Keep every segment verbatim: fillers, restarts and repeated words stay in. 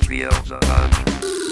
Feel the punch.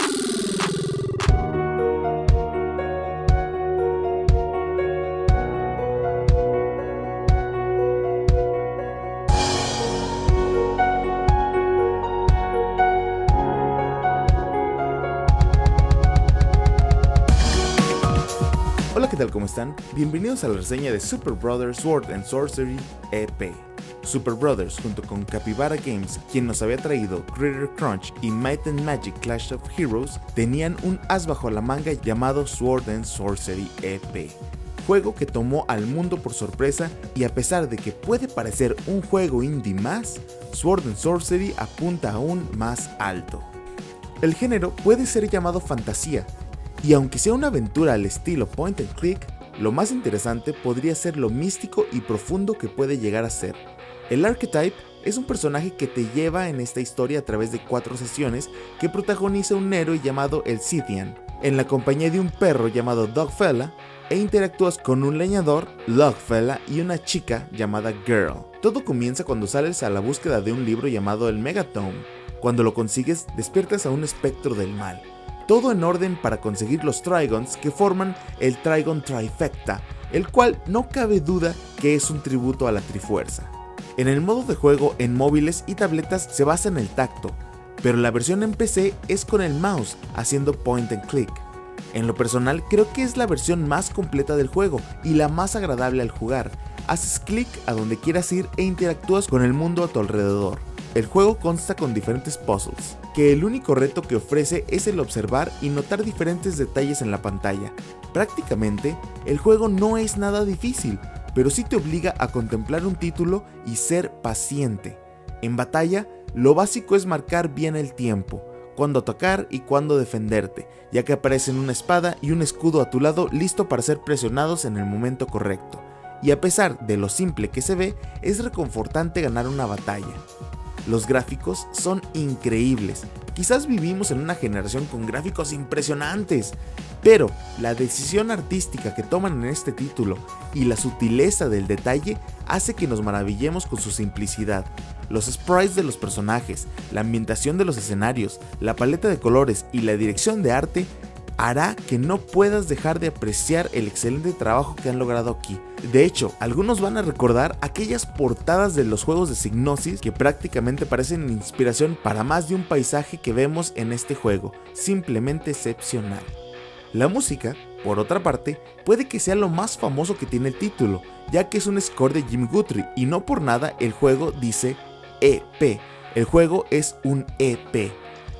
Hola, ¿qué tal? ¿Cómo están? Bienvenidos a la reseña de Super Brothers Sword and Sorcery E P. Super Brothers, junto con Capybara Games, quien nos había traído Critter Crunch y Might and Magic Clash of Heroes, tenían un as bajo la manga llamado Sword and Sorcery E P. Juego que tomó al mundo por sorpresa, y a pesar de que puede parecer un juego indie más, Sword and Sorcery apunta aún más alto. El género puede ser llamado fantasía, y aunque sea una aventura al estilo point and click, lo más interesante podría ser lo místico y profundo que puede llegar a ser. El Archetype es un personaje que te lleva en esta historia a través de cuatro sesiones que protagoniza un héroe llamado el Scythian, en la compañía de un perro llamado Dogfella, e interactúas con un leñador, Logfella, y una chica llamada Girl. Todo comienza cuando sales a la búsqueda de un libro llamado el Megatome. Cuando lo consigues, despiertas a un espectro del mal. Todo en orden para conseguir los Trigons que forman el Trigon Trifecta, el cual no cabe duda que es un tributo a la Trifuerza. En el modo de juego en móviles y tabletas se basa en el tacto, pero la versión en P C es con el mouse haciendo point and click. En lo personal creo que es la versión más completa del juego y la más agradable al jugar. Haces clic a donde quieras ir e interactúas con el mundo a tu alrededor. El juego consta con diferentes puzzles, que el único reto que ofrece es el observar y notar diferentes detalles en la pantalla. Prácticamente, el juego no es nada difícil, pero sí te obliga a contemplar un título y ser paciente. En batalla, lo básico es marcar bien el tiempo, cuándo atacar y cuándo defenderte, ya que aparecen una espada y un escudo a tu lado listo para ser presionados en el momento correcto. Y a pesar de lo simple que se ve, es reconfortante ganar una batalla. Los gráficos son increíbles. Quizás vivimos en una generación con gráficos impresionantes, pero la decisión artística que toman en este título y la sutileza del detalle hace que nos maravillemos con su simplicidad. Los sprites de los personajes, la ambientación de los escenarios, la paleta de colores y la dirección de arte hará que no puedas dejar de apreciar el excelente trabajo que han logrado aquí. De hecho, algunos van a recordar aquellas portadas de los juegos de Psygnosis que prácticamente parecen inspiración para más de un paisaje que vemos en este juego, simplemente excepcional. La música, por otra parte, puede que sea lo más famoso que tiene el título, ya que es un score de Jim Guthrie, y no por nada el juego dice E P, el juego es un E P.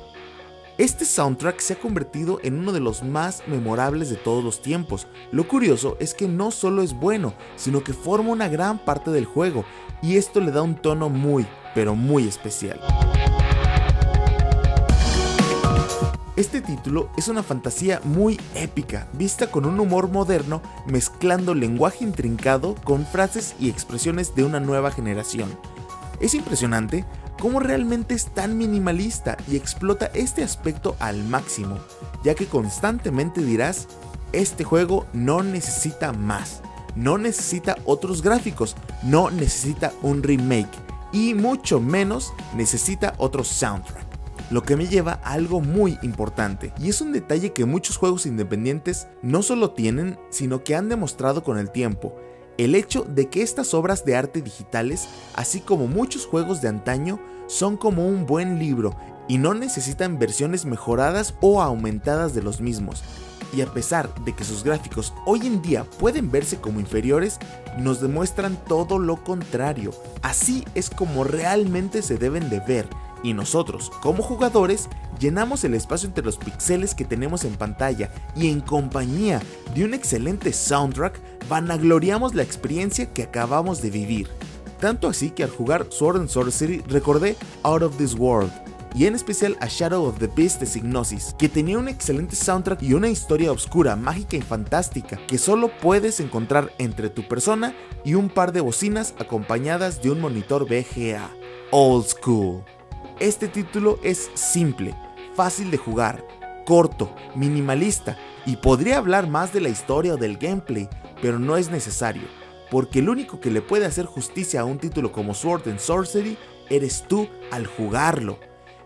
Este soundtrack se ha convertido en uno de los más memorables de todos los tiempos. Lo curioso es que no solo es bueno, sino que forma una gran parte del juego, y esto le da un tono muy, pero muy especial. Este título es una fantasía muy épica, vista con un humor moderno, mezclando lenguaje intrincado con frases y expresiones de una nueva generación. Es impresionante cómo realmente es tan minimalista y explota este aspecto al máximo, ya que constantemente dirás, este juego no necesita más, no necesita otros gráficos, no necesita un remake, y mucho menos necesita otro soundtrack. Lo que me lleva a algo muy importante, y es un detalle que muchos juegos independientes no solo tienen, sino que han demostrado con el tiempo: el hecho de que estas obras de arte digitales, así como muchos juegos de antaño, son como un buen libro y no necesitan versiones mejoradas o aumentadas de los mismos. Y a pesar de que sus gráficos hoy en día pueden verse como inferiores, nos demuestran todo lo contrario. Así es como realmente se deben de ver, y nosotros, como jugadores, llenamos el espacio entre los píxeles que tenemos en pantalla, y en compañía de un excelente soundtrack, vanagloriamos la experiencia que acabamos de vivir. Tanto así que al jugar Sword and Sorcery recordé Out of This World, y en especial a Shadow of the Beast de Psygnosis, que tenía un excelente soundtrack y una historia oscura, mágica y fantástica que solo puedes encontrar entre tu persona y un par de bocinas acompañadas de un monitor V G A. Old School. Este título es simple, fácil de jugar, corto, minimalista, y podría hablar más de la historia o del gameplay, pero no es necesario, porque el único que le puede hacer justicia a un título como Sword and Sorcery eres tú al jugarlo.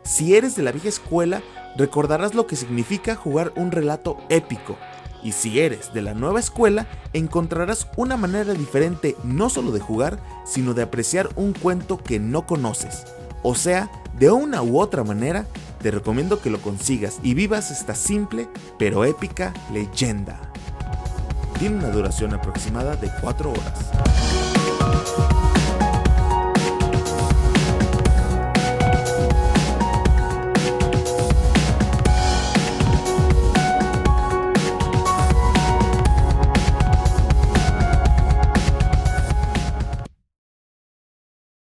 Si eres de la vieja escuela, recordarás lo que significa jugar un relato épico. Y si eres de la nueva escuela, encontrarás una manera diferente no solo de jugar, sino de apreciar un cuento que no conoces. O sea, de una u otra manera, te recomiendo que lo consigas y vivas esta simple pero épica leyenda. Tiene una duración aproximada de cuatro horas.